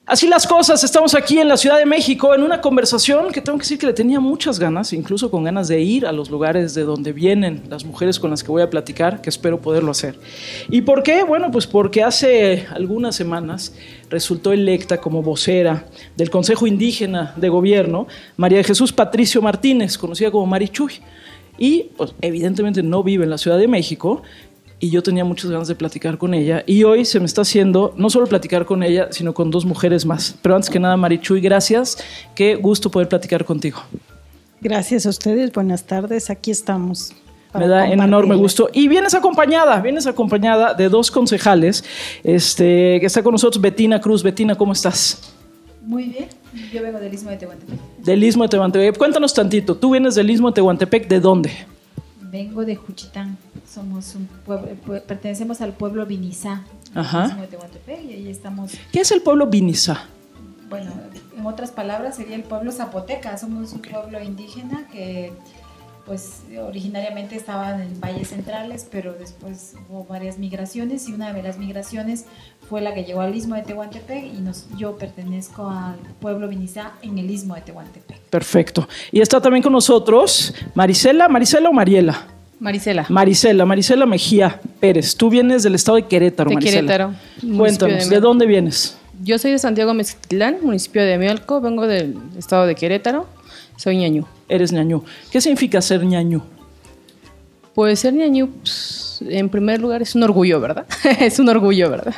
Así las cosas, estamos aquí en la Ciudad de México en una conversación que tengo que decir que le tenía muchas ganas, incluso con ganas de ir a los lugares de donde vienen las mujeres con las que voy a platicar, que espero poderlo hacer. ¿Y por qué? Bueno, pues porque hace algunas semanas resultó electa como vocera del Consejo Indígena de Gobierno María de Jesús Patricio Martínez, conocida como Marichuy. Y pues, evidentemente no vive en la Ciudad de México, y yo tenía muchas ganas de platicar con ella, y hoy se me está haciendo no solo platicar con ella, sino con dos mujeres más. Pero antes que nada, Marichuy, gracias, qué gusto poder platicar contigo. Gracias a ustedes, buenas tardes, aquí estamos. Me da un enorme gusto. Y vienes acompañada de dos concejales, que está con nosotros Betina Cruz. Betina, ¿cómo estás? Muy bien, yo vengo del Istmo de Tehuantepec. Del Istmo de Tehuantepec. Cuéntanos tantito, tú vienes del Istmo de Tehuantepec, ¿de dónde? Vengo de Juchitán, somos un pueblo, pertenecemos al pueblo Vinizá, Ajá. del Istmo de Tehuantepec, y ahí estamos. ¿Qué es el pueblo Vinizá? Bueno, en otras palabras sería el pueblo zapoteca, somos un pueblo indígena que pues originariamente estaban en valles centrales, pero después hubo varias migraciones y una de las migraciones fue la que llegó al Istmo de Tehuantepec y yo pertenezco al pueblo Vinizá en el Istmo de Tehuantepec. Perfecto. Y está también con nosotros Marisela o Mariela. Marisela Mejía Pérez. Tú vienes del estado de Querétaro, Marisela. Querétaro. Cuéntanos, ¿de dónde vienes? Yo soy de Santiago Mezquitlán, municipio de Amialco, vengo del estado de Querétaro, soy ñañú. Eres ñañú. ¿Qué significa ser ñañú? Pues ser ñañú, pues, en primer lugar, es un orgullo, ¿verdad? Es un orgullo, ¿verdad?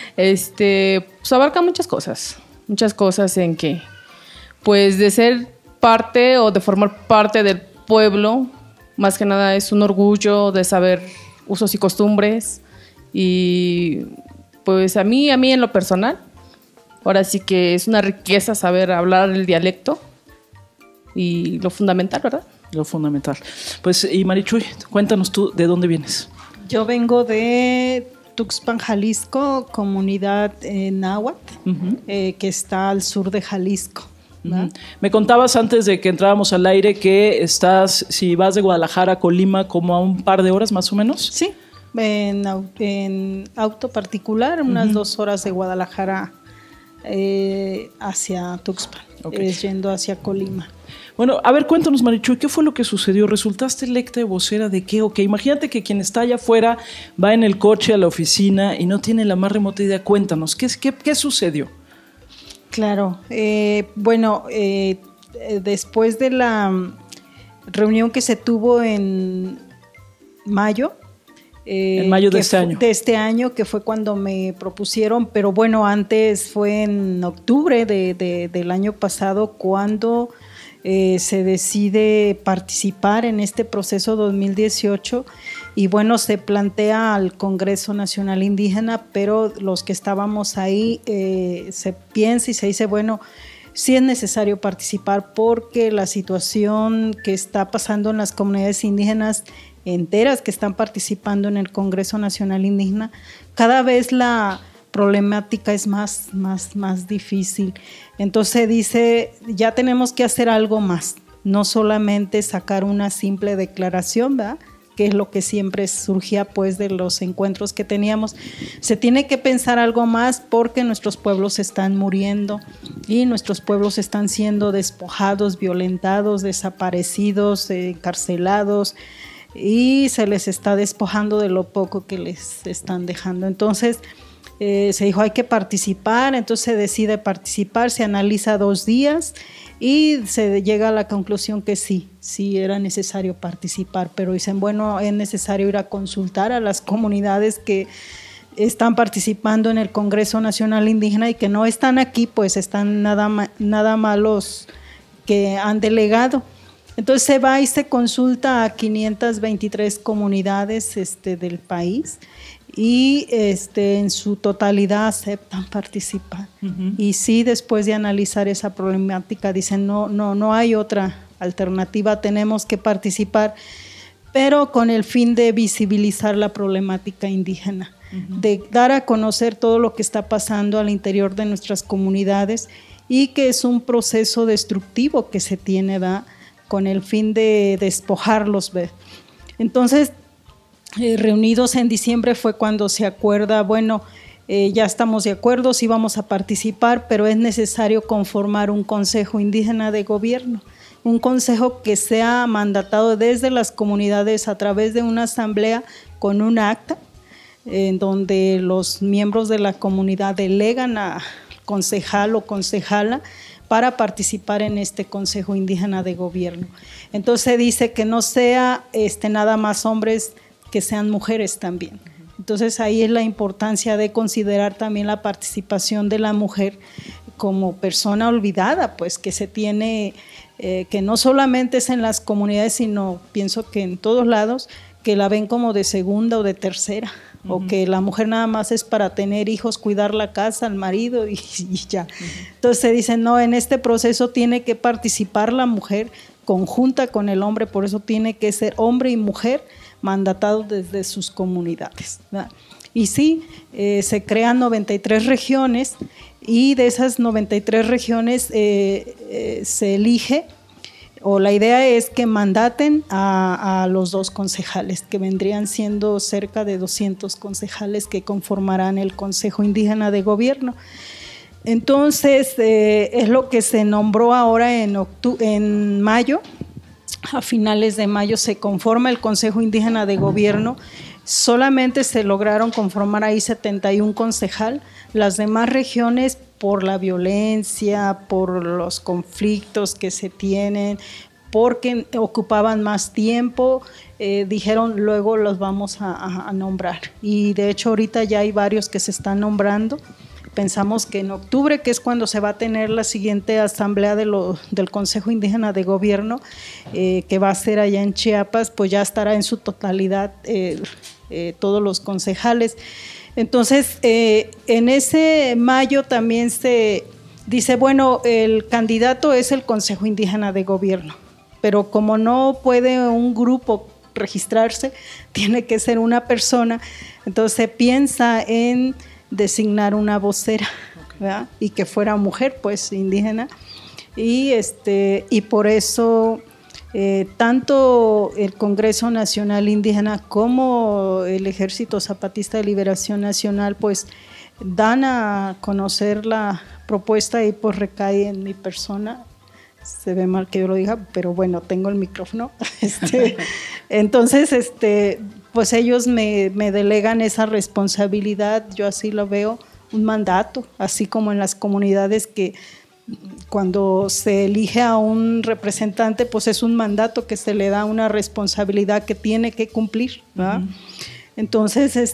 Pues abarca muchas cosas en que, pues de ser parte o de formar parte del pueblo, más que nada es un orgullo de saber usos y costumbres y pues a mí en lo personal, ahora sí que es una riqueza saber hablar el dialecto y lo fundamental, ¿verdad? Lo fundamental. Pues, y Marichuy, cuéntanos tú, ¿de dónde vienes? Yo vengo de Tuxpan, Jalisco, comunidad náhuatl, que está al sur de Jalisco. Me contabas antes de que entrábamos al aire que estás, si vas de Guadalajara a Colima, como a un par de horas más o menos. Sí, en auto particular, unas 2 horas de Guadalajara hacia Tuxpan, yendo hacia Colima. Bueno, a ver, cuéntanos, Marichuy, ¿qué fue lo que sucedió? ¿Resultaste electa de vocera de qué? Imagínate que quien está allá afuera va en el coche a la oficina y no tiene la más remota idea. Cuéntanos, ¿qué sucedió? Claro, después de la reunión que se tuvo en mayo, de este año. De este año, que fue cuando me propusieron, pero bueno, antes fue en octubre del año pasado cuando se decide participar en este proceso 2018 y bueno, se plantea al Congreso Nacional Indígena, pero los que estábamos ahí se piensa y se dice, bueno, sí es necesario participar porque la situación que está pasando en las comunidades indígenas enteras que están participando en el Congreso Nacional Indígena, cada vez la problemática es más difícil. Entonces dice, ya tenemos que hacer algo más, no solamente sacar una simple declaración, ¿verdad?, que es lo que siempre surgía pues de los encuentros que teníamos. Se tiene que pensar algo más porque nuestros pueblos están muriendo y nuestros pueblos están siendo despojados, violentados, desaparecidos, encarcelados, y se les está despojando de lo poco que les están dejando. Entonces se dijo hay que participar, entonces se decide participar, se analiza 2 días y se llega a la conclusión que sí era necesario participar, pero dicen, bueno, es necesario ir a consultar a las comunidades que están participando en el Congreso Nacional Indígena y que no están aquí, pues están nada malos que han delegado. Entonces se va y se consulta a 523 comunidades del país y en su totalidad aceptan participar. Y sí, después de analizar esa problemática dicen no hay otra alternativa, tenemos que participar, pero con el fin de visibilizar la problemática indígena, de dar a conocer todo lo que está pasando al interior de nuestras comunidades y que es un proceso destructivo que se tiene, ¿verdad?, con el fin de despojarlos. Entonces, reunidos en diciembre fue cuando se acuerda, bueno, ya estamos de acuerdo, sí vamos a participar, pero es necesario conformar un consejo indígena de gobierno, un consejo que sea mandatado desde las comunidades a través de una asamblea con un acta, en donde los miembros de la comunidad delegan a concejal o concejala para participar en este Consejo Indígena de Gobierno. Entonces dice que no sea nada más hombres, que sean mujeres también. Entonces ahí es la importancia de considerar también la participación de la mujer como persona olvidada, pues que se tiene, que no solamente es en las comunidades, sino pienso que en todos lados, que la ven como de segunda o de tercera. O que la mujer nada más es para tener hijos, cuidar la casa, al marido y ya. Entonces se dice, no, en este proceso tiene que participar la mujer conjunta con el hombre, por eso tiene que ser hombre y mujer mandatados desde sus comunidades, ¿verdad? Y sí, se crean 93 regiones y de esas 93 regiones se elige, o la idea es que mandaten a los 2 concejales, que vendrían siendo cerca de 200 concejales que conformarán el Consejo Indígena de Gobierno. Entonces, es lo que se nombró ahora en mayo. A finales de mayo se conforma el Consejo Indígena de Gobierno. Solamente se lograron conformar ahí 71 concejal. Las demás regiones, por la violencia, por los conflictos que se tienen, porque ocupaban más tiempo, dijeron luego los vamos a nombrar. Y de hecho ahorita ya hay varios que se están nombrando. Pensamos que en octubre, que es cuando se va a tener la siguiente asamblea del Consejo Indígena de Gobierno, que va a ser allá en Chiapas, pues ya estará en su totalidad todos los concejales. Entonces, en ese mayo también se dice, bueno, el candidato es el Consejo Indígena de Gobierno, pero como no puede un grupo registrarse, tiene que ser una persona, entonces se piensa en designar una vocera, ¿verdad? Y que fuera mujer, pues indígena, y por eso tanto el Congreso Nacional Indígena como el Ejército Zapatista de Liberación Nacional pues dan a conocer la propuesta y pues recae en mi persona. Se ve mal que yo lo diga, pero bueno, tengo el micrófono. Entonces, pues ellos me delegan esa responsabilidad, yo así lo veo, un mandato, así como en las comunidades que cuando se elige a un representante, pues es un mandato que se le da una responsabilidad que tiene que cumplir, ¿verdad? Entonces,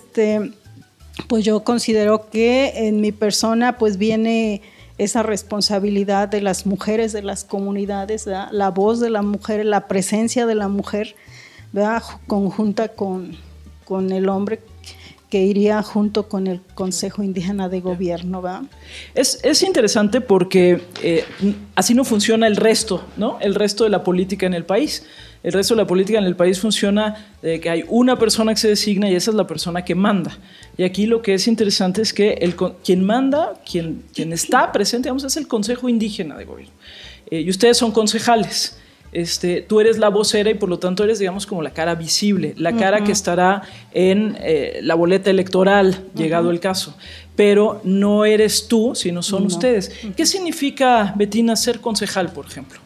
pues yo considero que en mi persona pues viene esa responsabilidad de las mujeres de las comunidades, ¿verdad? La voz de la mujer, la presencia de la mujer, ¿verdad? Conjunta con el hombre, que iría junto con el Consejo Indígena de Gobierno, ¿va? Es interesante porque así no funciona el resto, ¿no? El resto de la política en el país. El resto de la política en el país funciona de que hay una persona que se designa y esa es la persona que manda. Y aquí lo que es interesante es que quien manda, quien está presente, digamos, es el Consejo Indígena de Gobierno. Y ustedes son concejales. Tú eres la vocera y por lo tanto eres, digamos, como la cara visible, la cara que estará en la boleta electoral, llegado el caso. Pero no eres tú, sino son ustedes. ¿Qué significa, Betina, ser concejal, por ejemplo?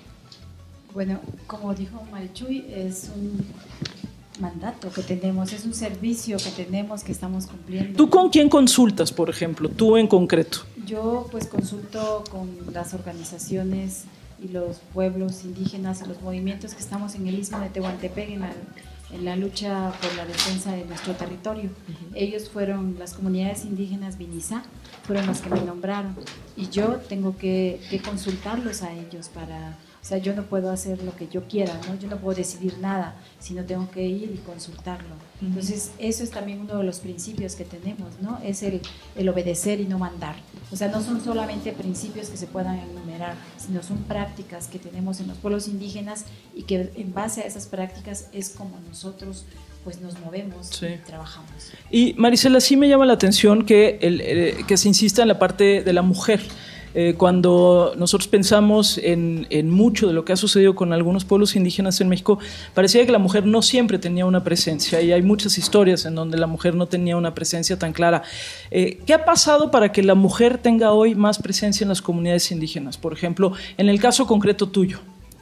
Bueno, como dijo Marichuy, es un mandato que tenemos, es un servicio que tenemos, que estamos cumpliendo. ¿Tú con quién consultas, por ejemplo? Tú en concreto. Yo pues consulto con las organizaciones y los pueblos indígenas y los movimientos que estamos en el Istmo de Tehuantepec en la lucha por la defensa de nuestro territorio. Ellos fueron, las comunidades indígenas Vinizá, fueron los que me nombraron y yo tengo que consultarlos a ellos para... O sea, yo no puedo hacer lo que yo quiera, ¿no? Yo no puedo decidir nada, sino tengo que ir y consultarlo. Entonces, eso es también uno de los principios que tenemos, ¿no? Es el obedecer y no mandar. O sea, no son solamente principios que se puedan enumerar, sino son prácticas que tenemos en los pueblos indígenas y que en base a esas prácticas es como nosotros pues nos movemos y trabajamos. Y Marisela, sí me llama la atención que se insista en la parte de la mujer. Cuando nosotros pensamos en mucho de lo que ha sucedido con algunos pueblos indígenas en México, parecía que la mujer no siempre tenía una presencia, y hay muchas historias en donde la mujer no tenía una presencia tan clara. ¿Qué ha pasado para que la mujer tenga hoy más presencia en las comunidades indígenas? Por ejemplo, en el caso concreto tuyo.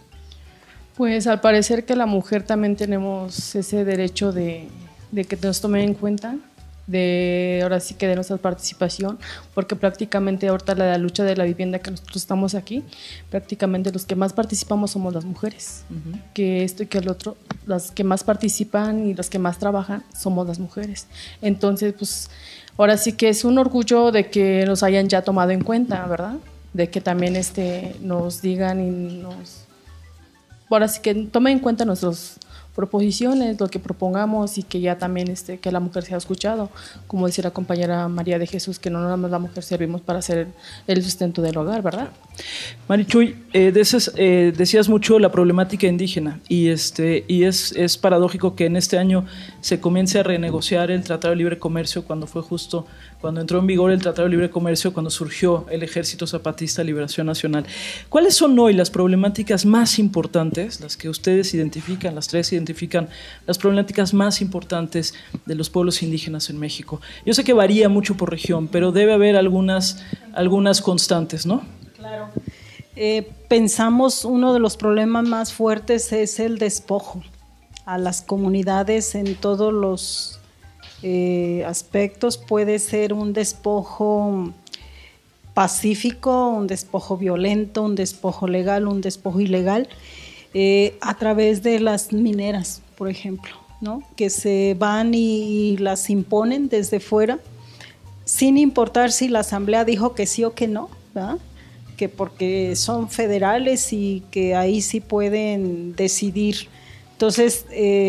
Pues al parecer que la mujer también tenemos ese derecho de que nos tomen en cuenta, ahora sí que de nuestra participación, porque prácticamente ahorita la lucha de la vivienda que nosotros estamos aquí, prácticamente los que más participamos somos las mujeres, que esto y que el otro, las que más participan y las que más trabajan somos las mujeres. Entonces, pues ahora sí que es un orgullo de que nos hayan ya tomado en cuenta, ¿verdad? De que también nos digan y ahora sí que tomen en cuenta nuestras proposiciones, lo que propongamos, y que ya también que la mujer sea escuchado. Como decía la compañera María de Jesús, que no nada más la mujer servimos para hacer el sustento del hogar, ¿verdad? Marichuy, decías mucho la problemática indígena, y es paradójico que en este año se comience a renegociar el Tratado de Libre Comercio, cuando fue justo cuando entró en vigor el Tratado de Libre Comercio, cuando surgió el Ejército Zapatista de Liberación Nacional. ¿Cuáles son hoy las problemáticas más importantes, las que ustedes identifican, las tres identifican, las problemáticas más importantes de los pueblos indígenas en México? Yo sé que varía mucho por región, pero debe haber algunas constantes, ¿no? Claro. Pensamos uno de los problemas más fuertes es el despojo a las comunidades en todos los aspectos. Puede ser un despojo pacífico, un despojo violento, un despojo legal, un despojo ilegal, a través de las mineras, por ejemplo, ¿no? Que se van y las imponen desde fuera, sin importar si la asamblea dijo que sí o que no, ¿verdad? Que porque son federales y que ahí sí pueden decidir. Entonces,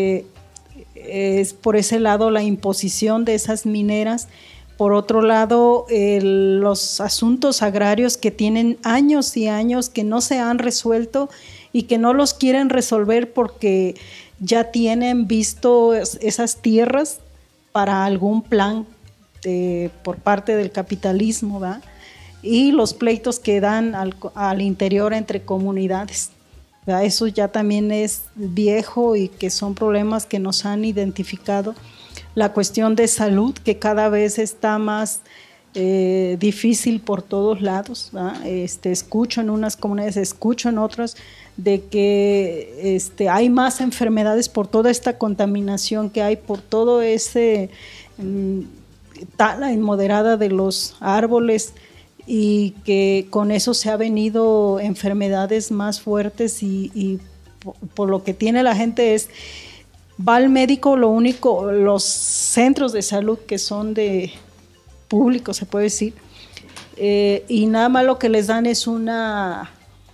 es por ese lado la imposición de esas mineras. Por otro lado, los asuntos agrarios que tienen años y años que no se han resuelto y que no los quieren resolver porque ya tienen visto esas tierras para algún plan por parte del capitalismo, ¿verdad? Y los pleitos que dan al interior entre comunidades, ¿verdad? Eso ya también es viejo y que son problemas que nos han identificado. La cuestión de salud, que cada vez está más difícil por todos lados, ¿verdad? Escucho en unas comunidades, escucho en otras, de que hay más enfermedades por toda esta contaminación que hay, por todo ese tala inmoderada de los árboles, y que con eso se ha venido enfermedades más fuertes, y por lo que tiene la gente es, va al médico, lo único, los centros de salud que son de público, se puede decir, y nada más lo que les dan es una,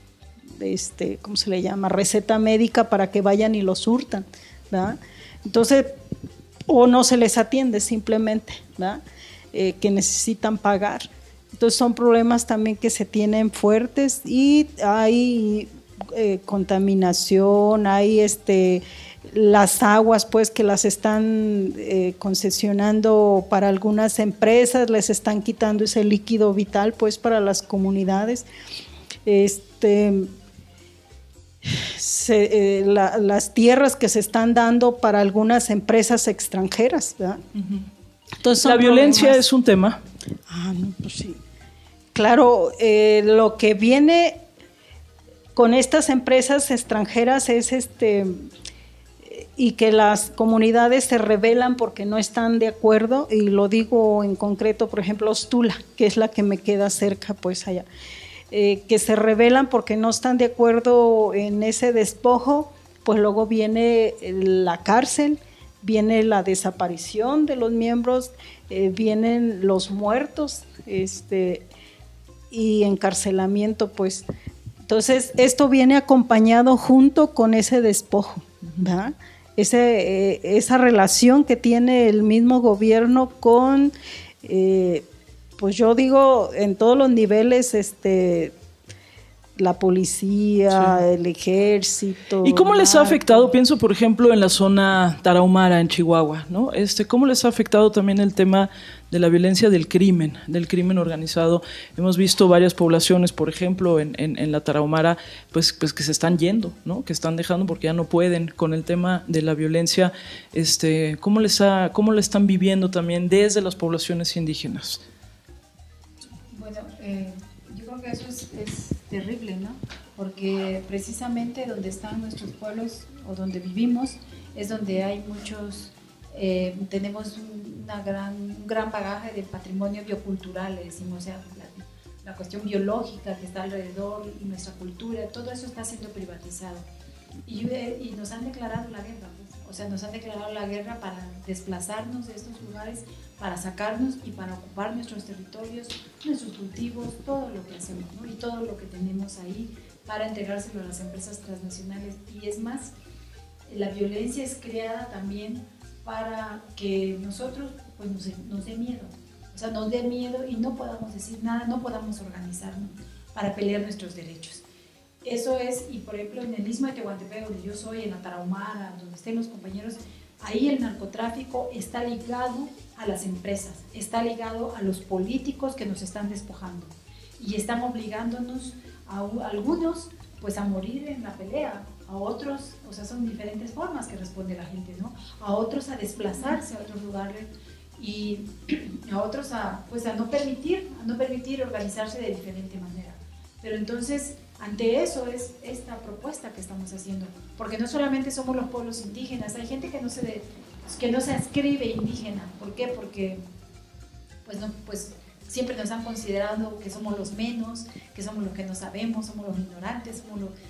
¿cómo se le llama? Receta médica para que vayan y lo surtan, ¿verdad? Entonces, o no se les atiende simplemente, ¿verdad? Que necesitan pagar. Entonces son problemas también que se tienen fuertes, y hay contaminación, hay las aguas pues que las están concesionando para algunas empresas, les están quitando ese líquido vital pues para las comunidades. Las tierras que se están dando para algunas empresas extranjeras, ¿verdad? Uh-huh. Entonces, la violencia es un tema. No, pues sí. Claro, lo que viene con estas empresas extranjeras es y que las comunidades se rebelan porque no están de acuerdo, y lo digo en concreto, por ejemplo, Ostula, que es la que me queda cerca, pues allá, que se rebelan porque no están de acuerdo en ese despojo, pues luego viene la cárcel, viene la desaparición de los miembros, vienen los muertos, y encarcelamiento, pues. Entonces, esto viene acompañado junto con ese despojo, ¿verdad? Esa relación que tiene el mismo gobierno con, pues yo digo, en todos los niveles, la policía, sí, el ejército. ¿Y cómo les ha afectado? Pienso, por ejemplo, en la zona tarahumara, en Chihuahua, ¿no? ¿Cómo les ha afectado también el tema de la violencia del crimen organizado? Hemos visto varias poblaciones, por ejemplo, en la tarahumara, pues que se están yendo, ¿no? Que están dejando porque ya no pueden con el tema de la violencia. ¿Cómo la están viviendo también desde las poblaciones indígenas? Bueno, yo creo que eso es terrible, ¿no? Porque precisamente donde están nuestros pueblos o donde vivimos es donde hay muchos, tenemos un gran bagaje de patrimonio biocultural, decimos, o sea, la cuestión biológica que está alrededor y nuestra cultura, todo eso está siendo privatizado. Y nos han declarado la guerra, pues. O sea, nos han declarado la guerra para desplazarnos de estos lugares, para sacarnos y para ocupar nuestros territorios, nuestros cultivos, todo lo que hacemos, ¿no? Y todo lo que tenemos ahí para entregárselo a las empresas transnacionales. Y es más, la violencia es creada también para que nosotros pues, nos dé miedo. O sea, nos dé miedo y no podamos decir nada, no podamos organizarnos para pelear nuestros derechos. Eso es, y por ejemplo en el Istmo de Tehuantepec, donde yo soy, en la Tarahumara, donde estén los compañeros, ahí el narcotráfico está ligado a las empresas, está ligado a los políticos que nos están despojando y están obligándonos a algunos pues a morir en la pelea, a otros, o sea, son diferentes formas que responde la gente, ¿no? A otros a desplazarse a otros lugares y a otros a no permitir organizarse de diferente manera. Pero entonces, ante eso es esta propuesta que estamos haciendo, porque no solamente somos los pueblos indígenas, hay gente que no se adscribe indígena. ¿Por qué? Porque pues siempre nos han considerado que somos los menos, que somos los que no sabemos, somos los ignorantes,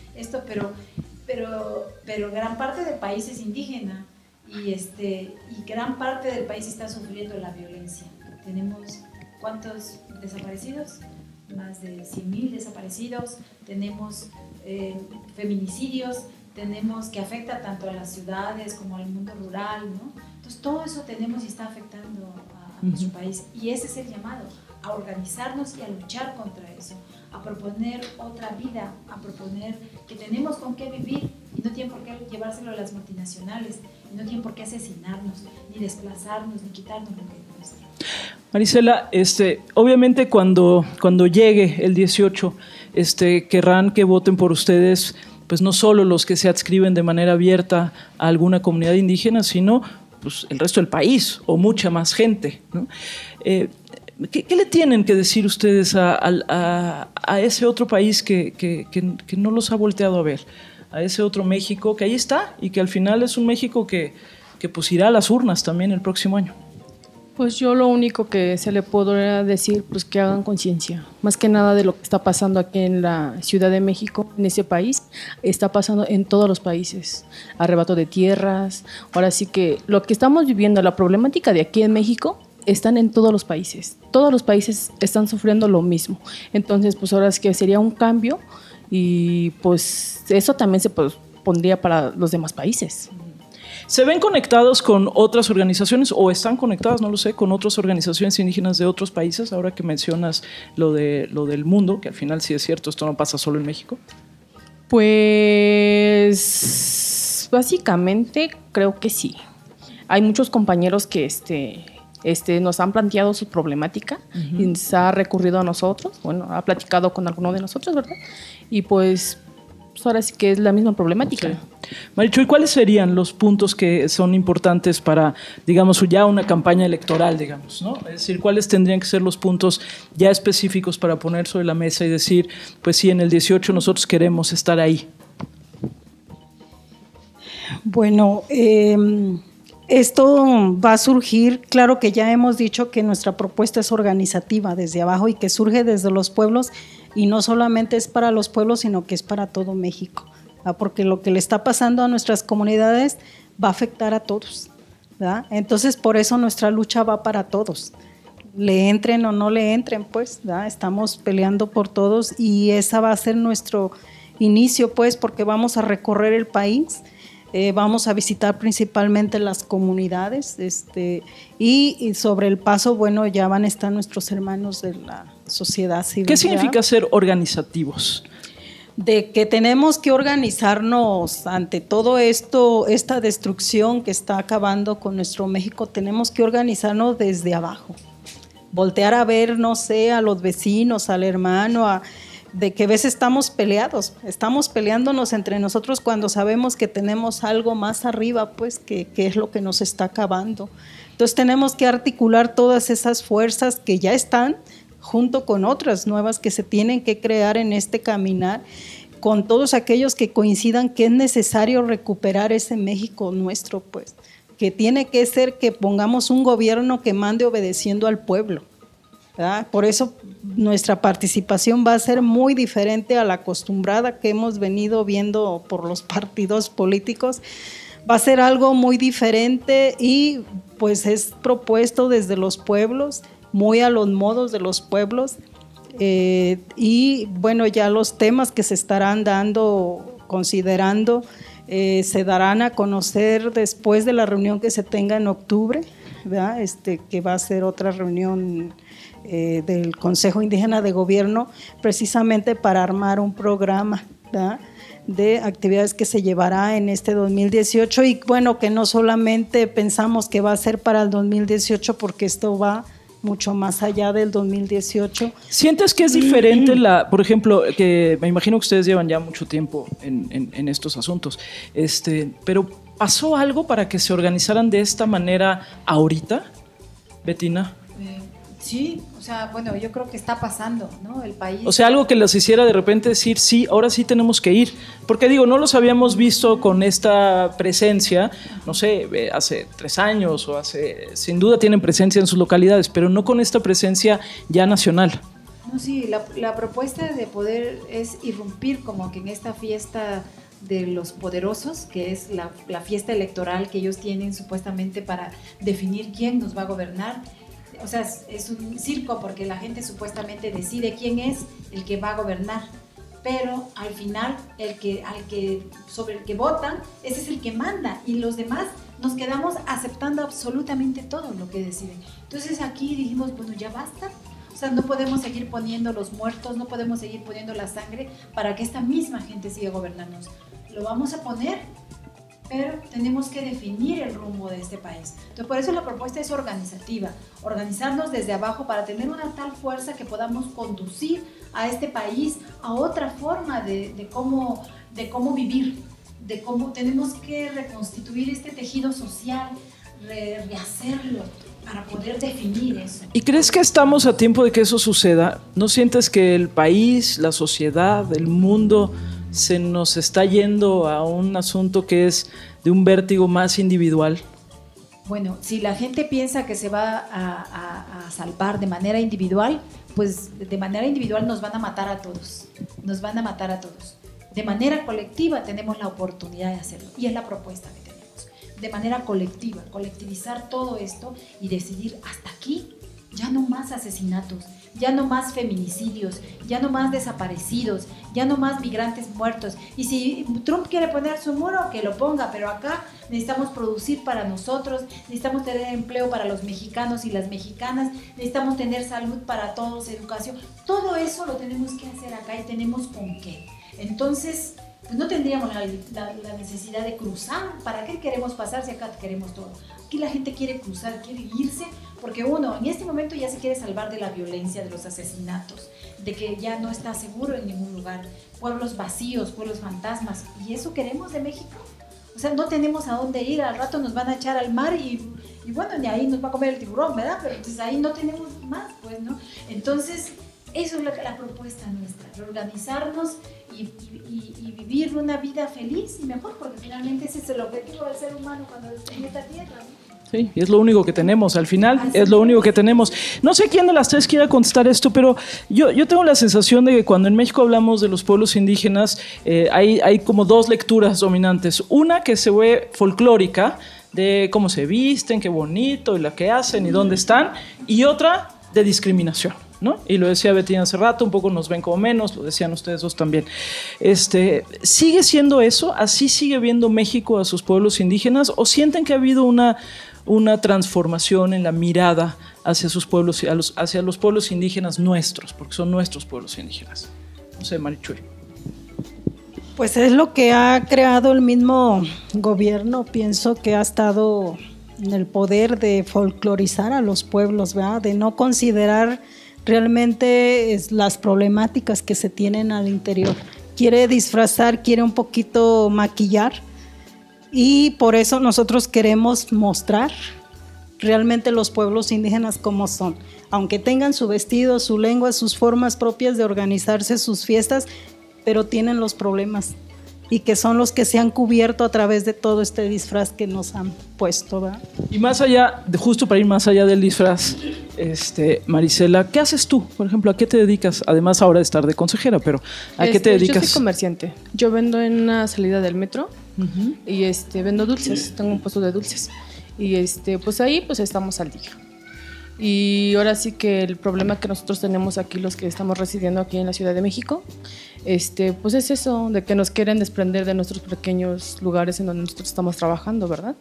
pero gran parte del país es indígena y gran parte del país está sufriendo la violencia. Tenemos ¿cuántos desaparecidos? Más de 100.000 desaparecidos, tenemos feminicidios, tenemos que afecta tanto a las ciudades como al mundo rural, ¿no? Entonces todo eso tenemos y está afectando a nuestro país, y ese es el llamado, a organizarnos y a luchar contra eso, a proponer otra vida, a proponer que tenemos con qué vivir y no tienen por qué llevárselo a las multinacionales, y no tienen por qué asesinarnos, ni desplazarnos, ni quitarnos lo que es nuestro. Marisela, obviamente cuando llegue el 18, querrán que voten por ustedes, pues no solo los que se adscriben de manera abierta a alguna comunidad indígena, sino pues, el resto del país o mucha más gente, ¿no? ¿Qué le tienen que decir ustedes a ese otro país que no los ha volteado a ver? A ese otro México que ahí está y que al final es un México que pues irá a las urnas también el próximo año. Pues yo lo único que se le podría decir, pues que hagan conciencia, más que nada de lo que está pasando aquí en la Ciudad de México, en ese país, está pasando en todos los países, arrebato de tierras, ahora sí que lo que estamos viviendo, la problemática de aquí en México, están en todos los países están sufriendo lo mismo, entonces pues ahora es que sería un cambio y pues eso también se pondría para los demás países. ¿Se ven conectados con otras organizaciones o están conectadas, no lo sé, con otras organizaciones indígenas de otros países? Ahora que mencionas lo del mundo, que al final sí es cierto, esto no pasa solo en México. Pues básicamente creo que sí. Hay muchos compañeros que nos han planteado su problemática y se ha recurrido a nosotros, bueno, ha platicado con alguno de nosotros, ¿verdad? Y pues ahora sí que es la misma problemática. Sí. Marichuy, ¿cuáles serían los puntos que son importantes para, digamos, ya una campaña electoral, digamos, ¿no? Es decir, ¿cuáles tendrían que ser los puntos ya específicos para poner sobre la mesa y decir, pues sí, en el 18 nosotros queremos estar ahí? Bueno, esto va a surgir, claro que ya hemos dicho que nuestra propuesta es organizativa desde abajo y que surge desde los pueblos, y no solamente es para los pueblos, sino que es para todo México, ¿verdad? Porque lo que le está pasando a nuestras comunidades va a afectar a todos, ¿verdad? Entonces, por eso nuestra lucha va para todos, le entren o no le entren, pues, ¿verdad? Estamos peleando por todos y esa va a ser nuestro inicio, pues, porque vamos a recorrer el país. Vamos a visitar principalmente las comunidades y sobre el paso, bueno, ya van a estar nuestros hermanos de la sociedad civil. ¿Qué significa ser organizativos? de que tenemos que organizarnos ante todo esto, esta destrucción que está acabando con nuestro México, tenemos que organizarnos desde abajo, voltear a ver, no sé, a los vecinos, al hermano, de que a veces estamos peleándonos entre nosotros cuando sabemos que tenemos algo más arriba, pues, que es lo que nos está acabando. Entonces tenemos que articular todas esas fuerzas que ya están, junto con otras nuevas que se tienen que crear en este caminar, con todos aquellos que coincidan que es necesario recuperar ese México nuestro, pues, que tiene que ser que pongamos un gobierno que mande obedeciendo al pueblo, ¿verdad? Por eso nuestra participación va a ser muy diferente a la acostumbrada que hemos venido viendo por los partidos políticos. Va a ser algo muy diferente y pues es propuesto desde los pueblos, muy a los modos de los pueblos, y bueno, ya los temas que se estarán considerando, se darán a conocer después de la reunión que se tenga en octubre, ¿verdad? Que va a ser otra reunión del Consejo Indígena de Gobierno, precisamente para armar un programa, ¿verdad?, de actividades que se llevará en este 2018, y bueno, que no solamente pensamos que va a ser para el 2018, porque esto va mucho más allá del 2018. ¿Sientes que es diferente por ejemplo, que me imagino que ustedes llevan ya mucho tiempo en estos asuntos, pero ¿pasó algo para que se organizaran de esta manera ahorita, Betina? Sí, o sea, bueno, yo creo que está pasando, ¿no? El país. O sea, algo que los hiciera de repente decir, sí, ahora sí tenemos que ir. Porque digo, no los habíamos visto con esta presencia, no sé, hace 3 años o sin duda tienen presencia en sus localidades, pero no con esta presencia ya nacional. No, sí, la propuesta de poder es irrumpir como que en esta fiesta de los poderosos, que es la fiesta electoral que ellos tienen supuestamente para definir quién nos va a gobernar. O sea, es un circo porque la gente supuestamente decide quién es el que va a gobernar, pero al final sobre el que votan, ese es el que manda, y los demás nos quedamos aceptando absolutamente todo lo que deciden. Entonces aquí dijimos, bueno, ya basta. O sea, no podemos seguir poniendo los muertos, no podemos seguir poniendo la sangre para que esta misma gente siga gobernándonos. Lo vamos a poner, pero tenemos que definir el rumbo de este país. Entonces, por eso la propuesta es organizativa, organizarnos desde abajo para tener una tal fuerza que podamos conducir a este país a otra forma de cómo vivir, de cómo tenemos que reconstituir este tejido social, rehacerlo para poder definir eso. ¿Y crees que estamos a tiempo de que eso suceda? ¿No sientes que el país, la sociedad, el mundo se nos está yendo a un asunto que es de un vértigo más individual? Bueno, si la gente piensa que se va a salvar de manera individual, pues de manera individual nos van a matar a todos, De manera colectiva tenemos la oportunidad de hacerlo, y es la propuesta que tenemos. De manera colectiva, colectivizar todo esto y decidir hasta aquí, ya no más asesinatos, ya no más feminicidios, ya no más desaparecidos, ya no más migrantes muertos. Y si Trump quiere poner su muro, que lo ponga, pero acá necesitamos producir para nosotros, necesitamos tener empleo para los mexicanos y las mexicanas, necesitamos tener salud para todos, educación. Todo eso lo tenemos que hacer acá y tenemos con qué. Entonces, pues no tendríamos la necesidad de cruzar. ¿Para qué queremos pasar si acá queremos todo? Aquí la gente quiere cruzar, quiere irse, porque uno en este momento ya se quiere salvar de la violencia, de los asesinatos, de que ya no está seguro en ningún lugar, pueblos vacíos, pueblos fantasmas. ¿Y eso queremos de México? O sea, no tenemos a dónde ir, al rato nos van a echar al mar y bueno, ni ahí nos va a comer el tiburón, ¿verdad? Pero entonces ahí no tenemos más, pues, ¿no? Entonces, eso es la propuesta nuestra, reorganizarnos y vivir una vida feliz y mejor, porque finalmente ese es el objetivo del ser humano cuando está en esta tierra, ¿no? Sí, es lo único que tenemos, al final es lo único que tenemos. No sé quién de las tres quiera contestar esto, pero yo tengo la sensación de que cuando en México hablamos de los pueblos indígenas, hay como 2 lecturas dominantes. Una que se ve folclórica, de cómo se visten, qué bonito, y lo que hacen, y dónde están, y otra de discriminación, ¿no? Y lo decía Betina hace rato, un poco nos ven como menos, lo decían ustedes dos también. ¿Sigue siendo eso? ¿Así sigue viendo México a sus pueblos indígenas? ¿O sienten que ha habido una transformación en la mirada hacia sus pueblos, hacia los pueblos indígenas nuestros, porque son nuestros pueblos indígenas? No sé, Marichuy. Pues es lo que ha creado el mismo gobierno, pienso que ha estado en el poder de folclorizar a los pueblos, ¿verdad? De no considerar realmente las problemáticas que se tienen al interior. Quiere disfrazar, quiere un poquito maquillar, y por eso nosotros queremos mostrar realmente los pueblos indígenas como son. Aunque tengan su vestido, su lengua, sus formas propias de organizarse, sus fiestas, pero tienen los problemas, y que son los que se han cubierto a través de todo este disfraz que nos han puesto, ¿verdad? Y más allá, justo para ir más allá del disfraz, Marisela, ¿qué haces tú? Por ejemplo, ¿a qué te dedicas? Además ahora de estar de consejera, pero ¿a qué te dedicas? Yo soy comerciante. Yo vendo en una salida del metro y vendo dulces. Tengo un puesto de dulces. Y pues ahí pues estamos al día. Y ahora sí que el problema que nosotros tenemos aquí, los que estamos residiendo aquí en la Ciudad de México, pues es eso, de que nos quieren desprender de nuestros pequeños lugares en donde nosotros estamos trabajando, ¿verdad?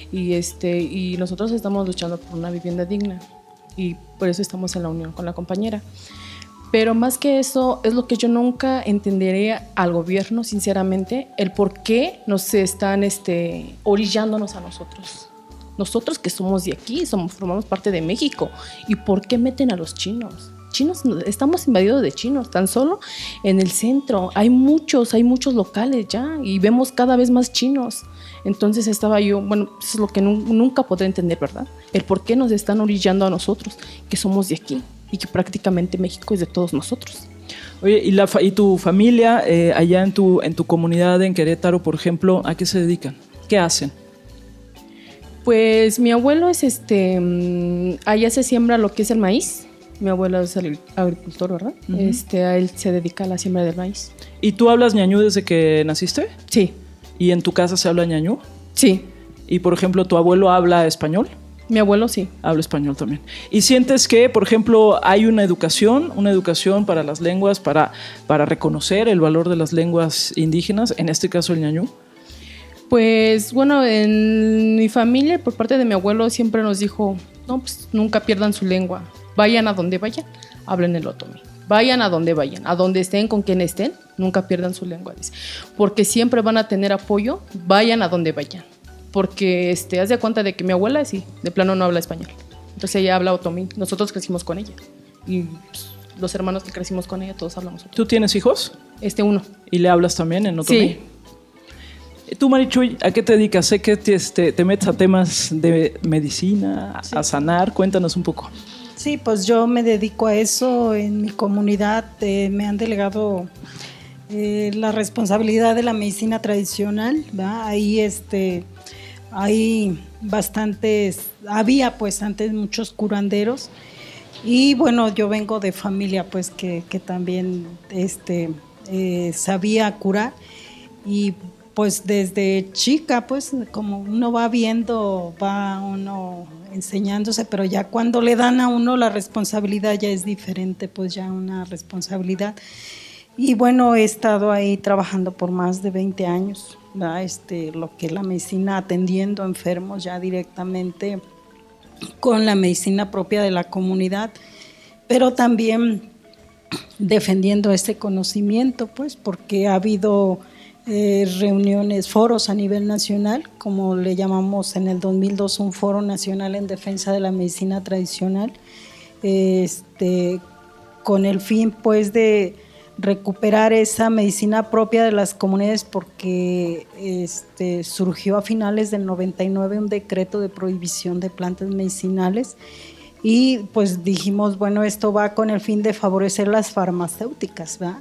Y nosotros estamos luchando por una vivienda digna, y por eso estamos en la unión con la compañera. Pero más que eso, es lo que yo nunca entenderé al gobierno, sinceramente, el por qué nos están orillándonos a nosotros. Nosotros que somos de aquí, formamos parte de México. ¿Y por qué meten a los chinos? Estamos invadidos de chinos, tan solo en el centro. Hay muchos locales ya, y vemos cada vez más chinos. Entonces estaba yo, bueno, eso es lo que nunca podré entender, ¿verdad? El por qué nos están orillando a nosotros, que somos de aquí, y que prácticamente México es de todos nosotros. Oye, ¿y tu familia allá en tu comunidad en Querétaro, por ejemplo, a qué se dedican? ¿Qué hacen? Pues mi abuelo es allá se siembra lo que es el maíz. Mi abuelo es el agricultor, ¿verdad? A él se dedica a la siembra del maíz. ¿Y tú hablas ñañú desde que naciste? Sí. ¿Y en tu casa se habla ñañú? Sí. ¿Y por ejemplo, tu abuelo habla español? Mi abuelo sí. Habla español también. ¿Y sientes que, por ejemplo, hay una educación para las lenguas, para reconocer el valor de las lenguas indígenas, en este caso el ñañú? Pues bueno, en mi familia, por parte de mi abuelo, siempre nos dijo, no, pues nunca pierdan su lengua. Vayan a donde vayan, hablen el otomí. Vayan a donde vayan, a donde estén, con quien estén, nunca pierdan su lengua, dice. Porque siempre van a tener apoyo, vayan a donde vayan. Porque haz de cuenta de que mi abuela, sí, de plano no habla español. Entonces ella habla otomí, nosotros crecimos con ella. Y pues, los hermanos que crecimos con ella, todos hablamos otomí. ¿Tú tienes hijos? Uno. ¿Y le hablas también en otomí? Sí. Tú, Marichuy, ¿a qué te dedicas? Sé que te metes a temas de medicina, sí, a sanar. Cuéntanos un poco. Sí, pues yo me dedico a eso. En mi comunidad me han delegado la responsabilidad de la medicina tradicional, ¿verdad? Ahí hay había pues antes muchos curanderos, y bueno, yo vengo de familia pues que también sabía curar, y pues desde chica, pues como uno va viendo, va uno enseñándose, pero ya cuando le dan a uno la responsabilidad ya es diferente, pues ya una responsabilidad. Y bueno, he estado ahí trabajando por más de 20 años, ¿verdad? Lo que es la medicina, atendiendo enfermos ya directamente con la medicina propia de la comunidad, pero también defendiendo este conocimiento, pues porque ha habido reuniones, foros a nivel nacional, como le llamamos en el 2002 un foro nacional en defensa de la medicina tradicional, con el fin pues de recuperar esa medicina propia de las comunidades, porque surgió a finales del 99 un decreto de prohibición de plantas medicinales, y pues dijimos, bueno, esto va con el fin de favorecer las farmacéuticas, ¿verdad?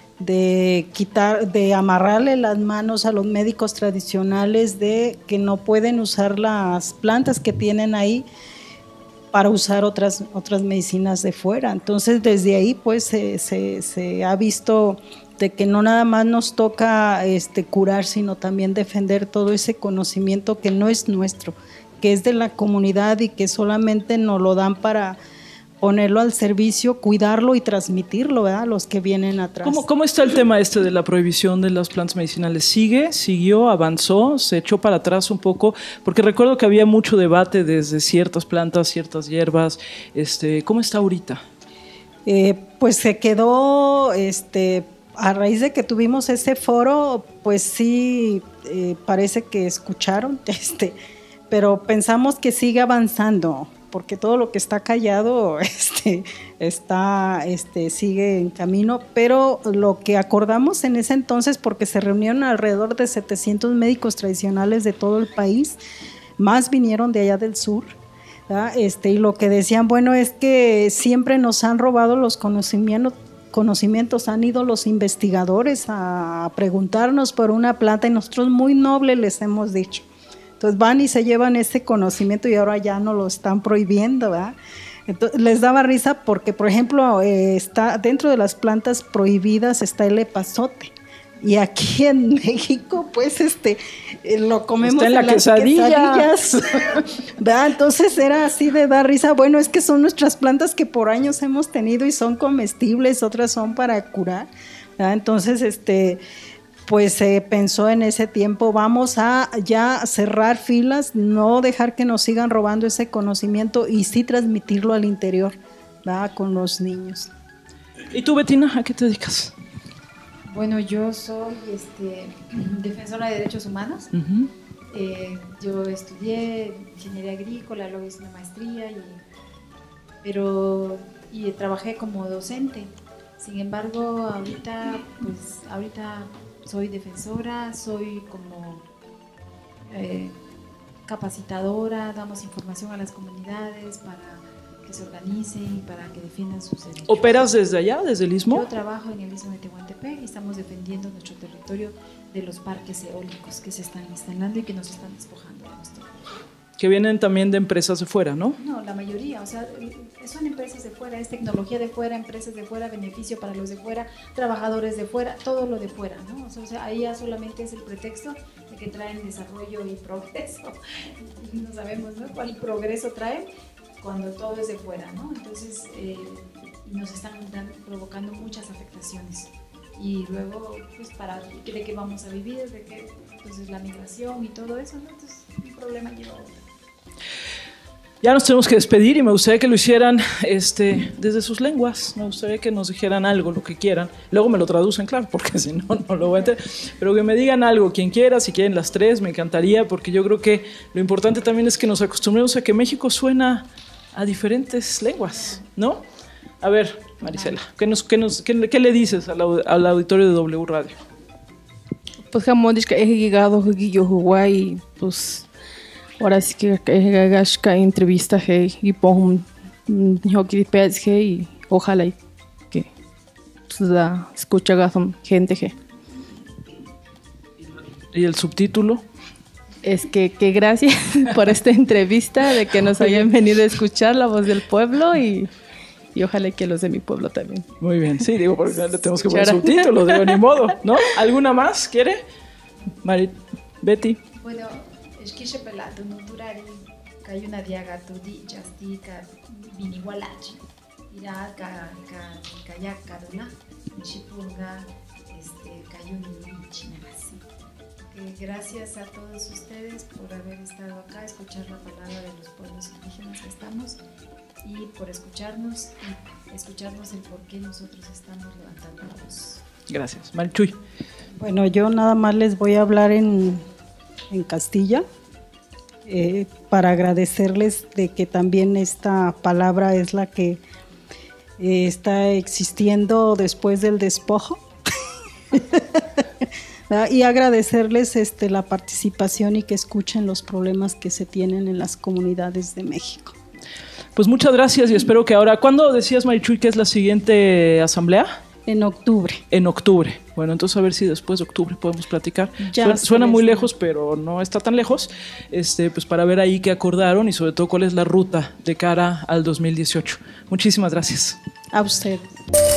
De amarrarle las manos a los médicos tradicionales de que no pueden usar las plantas que tienen ahí para usar otras medicinas de fuera. Entonces desde ahí pues se ha visto de que no nada más nos toca curar, sino también defender todo ese conocimiento que no es nuestro, que es de la comunidad y que solamente nos lo dan para ponerlo al servicio, cuidarlo y transmitirlo, ¿verdad? Los que vienen atrás. ¿Cómo está el tema de la prohibición de las plantas medicinales? ¿Siguió, avanzó, se echó para atrás un poco? Porque recuerdo que había mucho debate desde ciertas plantas, ciertas hierbas. ¿Cómo está ahorita? Pues se quedó a raíz de que tuvimos ese foro, pues sí, parece que escucharon, pero pensamos que sigue avanzando, porque todo lo que está callado sigue en camino, pero lo que acordamos en ese entonces, porque se reunieron alrededor de 700 médicos tradicionales de todo el país, más vinieron de allá del sur, y lo que decían, bueno, es que siempre nos han robado los conocimientos, han ido los investigadores a preguntarnos por una planta y nosotros muy noble les hemos dicho. Entonces van y se llevan ese conocimiento y ahora ya no lo están prohibiendo, ¿verdad? Entonces, les daba risa porque, por ejemplo, está dentro de las plantas prohibidas está el epazote. Y aquí en México, pues, lo comemos está en las quesadillas. ¿Verdad? Entonces era así de dar risa. Bueno, es que son nuestras plantas que por años hemos tenido y son comestibles, otras son para curar, ¿verdad? Entonces, pues se pensó en ese tiempo, vamos a ya cerrar filas, no dejar que nos sigan robando ese conocimiento y sí transmitirlo al interior, ¿verdad? Con los niños. ¿Y tú, Betina, a qué te dedicas? Bueno, yo soy defensora de derechos humanos. Uh-huh. Yo estudié ingeniería agrícola, luego hice una maestría y trabajé como docente. Sin embargo, ahorita soy defensora, soy como capacitadora, damos información a las comunidades para que se organicen y para que defiendan sus derechos. ¿Operas desde allá, desde el Istmo? Yo trabajo en el Istmo de Tehuantepec y estamos defendiendo nuestro territorio de los parques eólicos que se están instalando y que nos están despojando de nuestro territorio. Que vienen también de empresas de fuera, ¿no? No, la mayoría, o sea, son empresas de fuera, es tecnología de fuera, empresas de fuera, beneficio para los de fuera, trabajadores de fuera, todo lo de fuera, ¿no? O sea, ahí ya solamente es el pretexto de que traen desarrollo y progreso. No sabemos, ¿no?, cuál progreso traen cuando todo es de fuera, ¿no? Entonces, nos están provocando muchas afectaciones. Y luego, pues, ¿de qué vamos a vivir? ¿De qué? Entonces, la migración y todo eso, ¿no? Entonces, un problema lleva a otro. Ya nos tenemos que despedir y me gustaría que lo hicieran desde sus lenguas. Me gustaría que nos dijeran algo, lo que quieran. Luego me lo traducen, claro, porque si no, no lo voy a entender. Pero que me digan algo, quien quiera, si quieren las tres, me encantaría, porque yo creo que lo importante también es que nos acostumbremos a que México suena a diferentes lenguas, ¿no? A ver, Marisela, ¿qué le dices al auditorio de W Radio? Pues jamás que he llegado a y pues ahora sí que he entrevista y pongo y ojalá que escucha gente. ¿Y el subtítulo? Es que gracias por esta entrevista, de que nos hayan venido a escuchar la voz del pueblo y ojalá que los de mi pueblo también. Muy bien, sí, digo, porque le tenemos que poner subtítulos, digo, ni modo, ¿no? ¿Alguna más quiere? Betty. Bueno, es que se pelato no durari, que hay una diaga tudi, jastica, vinigualachi, irá, kayak, ¿no? Chipunga, cayuni, chinasi. Gracias a todos ustedes por haber estado acá, escuchar la palabra de los pueblos indígenas que estamos y por escucharnos el por qué nosotros estamos levantando la voz. Gracias. Marichuy. Bueno, yo nada más les voy a hablar en Castilla para agradecerles de que también esta palabra es la que está existiendo después del despojo. Y agradecerles la participación y que escuchen los problemas que se tienen en las comunidades de México. Pues muchas gracias y espero que ahora... ¿Cuándo decías, Marichuy, que es la siguiente asamblea? En octubre. En octubre. Bueno, entonces a ver si después de octubre podemos platicar. Suena muy lejos, pero no está tan lejos. Pues para ver ahí qué acordaron y sobre todo cuál es la ruta de cara al 2018. Muchísimas gracias. A usted.